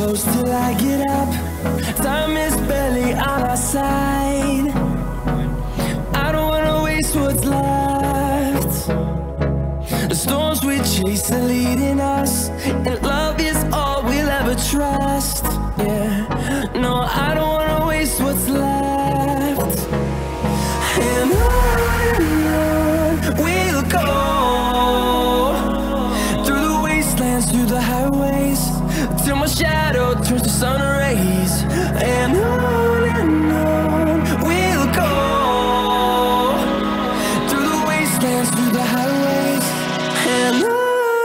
close till I get up. Time is barely on our side. I don't wanna waste what's left. The storms we chase are leading us, and love is all we'll ever trust. Yeah, no, I don't wanna waste what's left. And on we'll go, through the wastelands, through the highways, till my shadow turns to sun rays. And on we'll go, through the wastelands, through the highways, and on we'll go.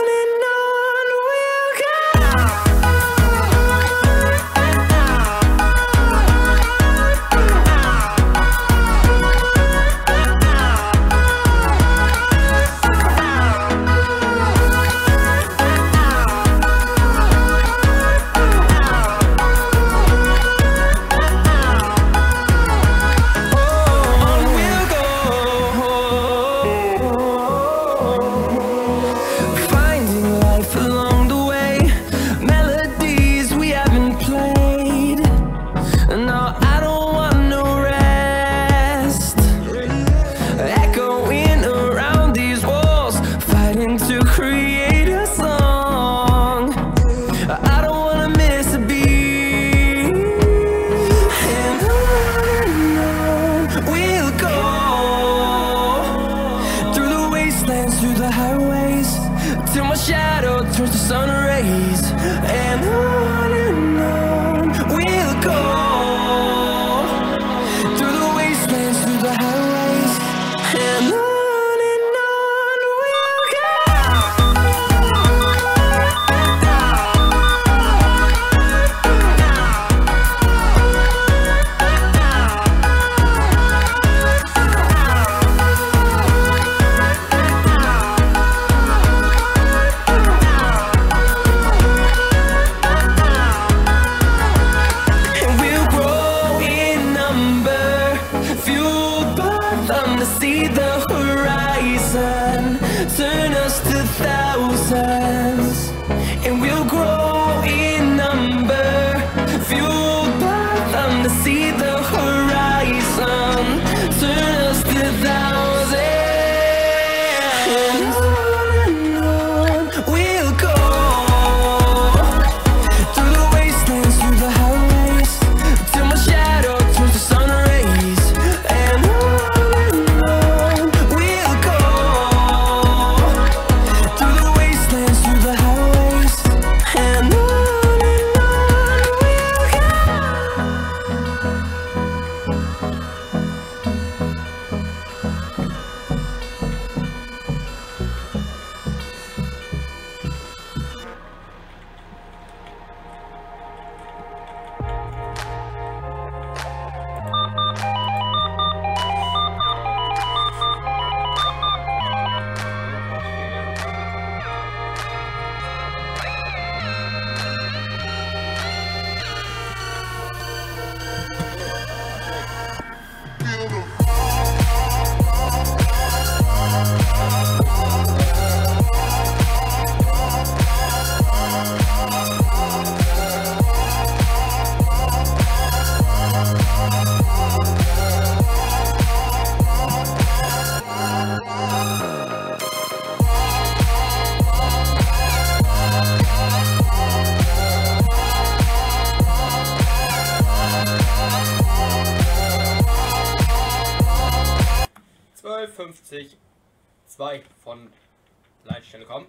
Through the highways, till my shadow turns to sun rays. And on we'll go, through the wastelands, through the highways, and on we'll go. See the horizon turn us to thousands, and we'll grow in number, fueled by them to see the horizon turn us to thousands. And on we'll go, through the wastelands, through the highways, till my shadow turns to sun rays. And zwei von Leitstelle kommen.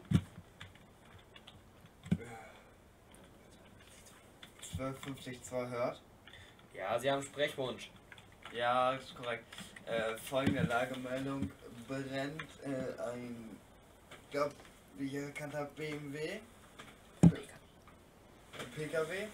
1252 hört. Ja, Sie haben Sprechwunsch. Ja, ist korrekt. Folgende Lagemeldung: brennt ein, glaube wie ich erkannt habe, BMW, PKW,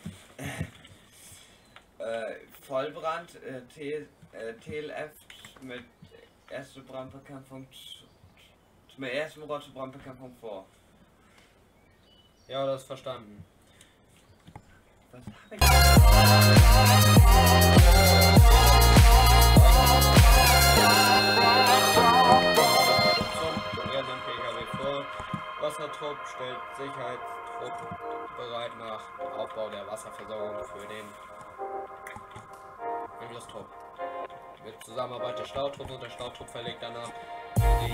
Vollbrand, TLF mit erste Brandbekämpfung, zum ersten Rotte Brandbekämpfung vor. Ja, das ist verstanden. Was habe ich? Zum brennenden PKW vor. Wassertrupp stellt Sicherheitstrupp Trupp bereit nach Aufbau der Wasserversorgung für den Angriffstrupp. Mit Zusammenarbeit der Stautrupps und der Stautrupp verlegt danach die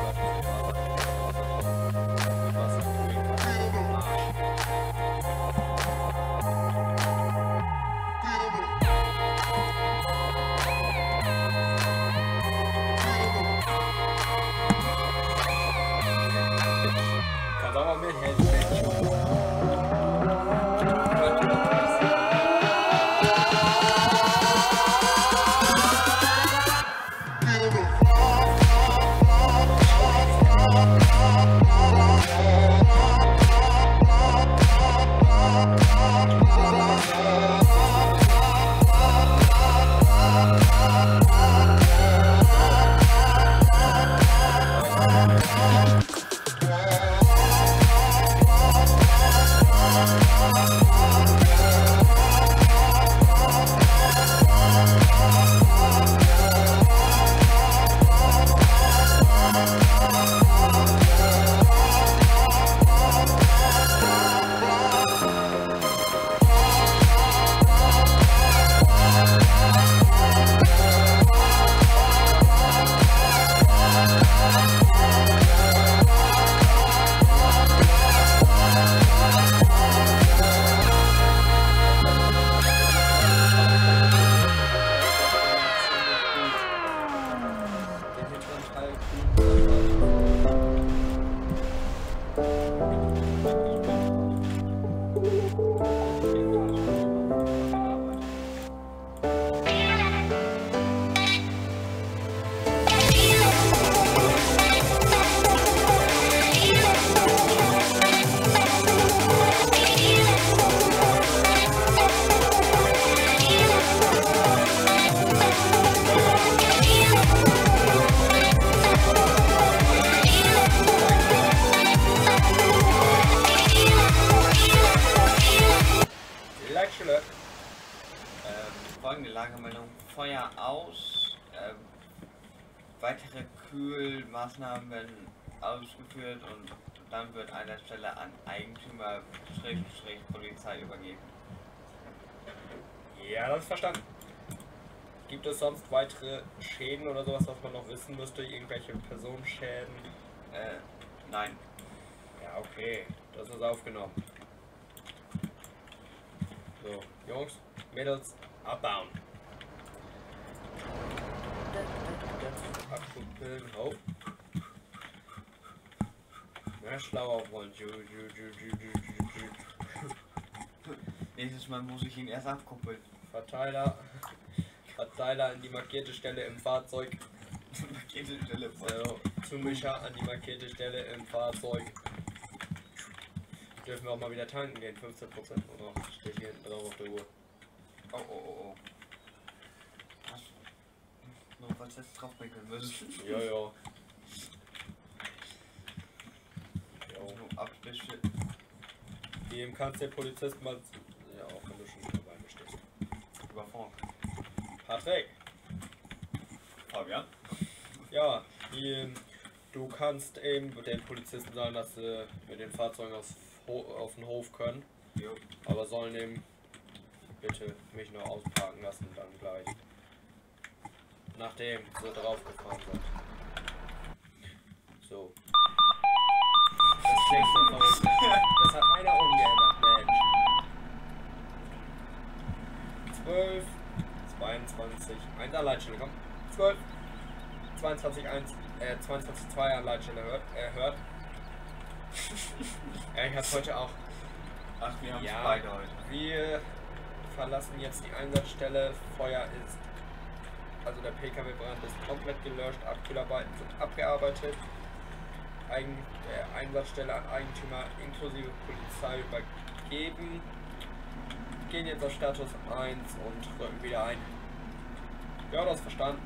Kannst auch mal mithelfen, Folgende Lagemeldung: Feuer aus. Weitere Kühlmaßnahmen werden ausgeführt und dann wird an der Stelle an Eigentümer Polizei übergeben. Ja, das ist verstanden. Gibt es sonst weitere Schäden oder sowas, was man noch wissen müsste? Irgendwelche Personenschäden? Nein. Ja, okay. Das ist aufgenommen. So, Jungs, Mädels, abbauen. Abschubpillen, hoch. Na, schlau aufrollen. Nächstes Mal muss ich ihn erst abkuppeln. Verteiler in die markierte Stelle im Fahrzeug. Markierte Stelle. So, Zumischer an die markierte Stelle im Fahrzeug. Dürfen wir auch mal wieder tanken gehen, 15% nur noch. Steht hier hinten drauf auf der Uhr. Oh, oh, oh, oh. Hast du noch was jetzt draufbringen müssen? Ja, ja. Jo. So, Abwische. Dem kannst der Polizist mal. Ja, auch wenn du schon dabei stehst. Überfahren. Patrick! Fabian? Ja, du kannst eben den Polizisten sagen, dass sie mit den Fahrzeugen auf den Hof können. Jo. Aber sollen eben bitte mich noch ausparken lassen, dann gleich. Nachdem sie draufgefahren sind. So. Das klingt so verrückt. Das hat einer umgeändert, Mensch. 12, 22, 1 an Leitstelle, komm. 12, 22, 1, 22, 2 an Leitstelle hört. Ja, ich hab's heute auch. Ach, wir haben es Ja, beide heute. wir verlassen jetzt die Einsatzstelle. Feuer ist, also der PKW-Brand ist komplett gelöscht, Abkühlarbeiten sind abgearbeitet. Einsatzstelle an Eigentümer inklusive Polizei übergeben. Gehen jetzt auf Status 1 und drücken wieder ein. Ja, das verstanden.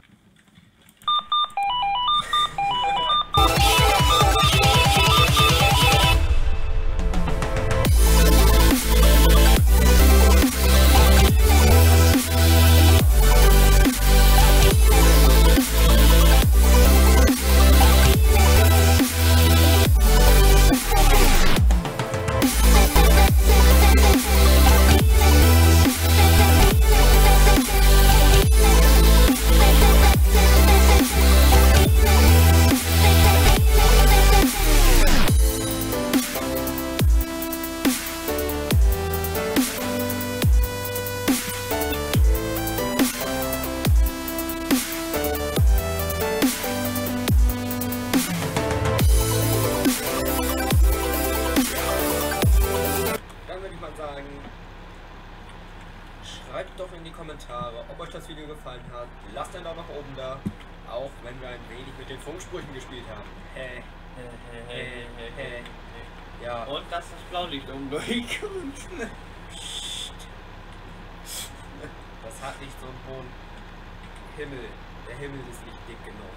schreibt doch in die Kommentare, ob euch das Video gefallen hat. Lasst einen Daumen nach oben da, auch wenn wir ein wenig mit den Funksprüchen gespielt haben. Ja. Und dass das Blaulicht umdurchkommt. Das hat nicht so einen hohen Himmel. Der Himmel ist nicht dick genug.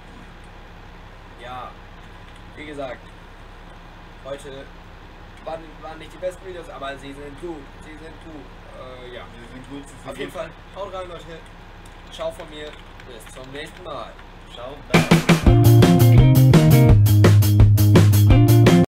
Ja, wie gesagt, heute waren nicht die besten Videos, aber sie sind gut. Sie sind gut. Ja. Wir sind gut zu Auf jeden Fall, haut rein, Leute. Ciao von mir. Bis zum nächsten Mal. Ciao.